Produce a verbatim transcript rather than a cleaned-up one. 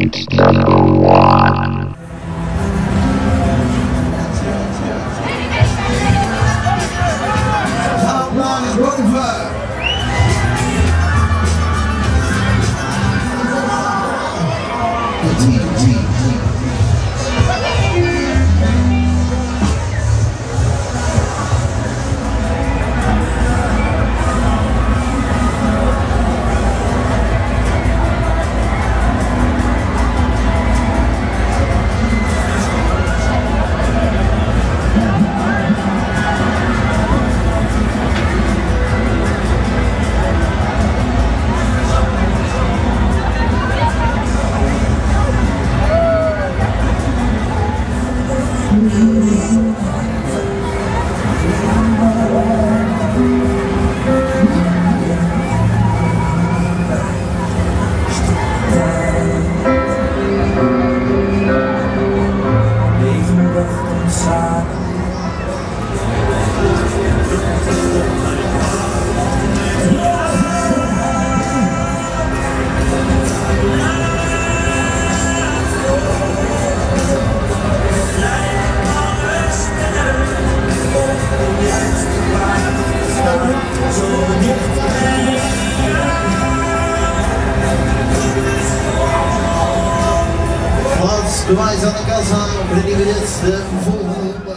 It's number one. Outlaw Rover. T T. Bewijs aan de kassa, op de nieuwe dit, de volgende.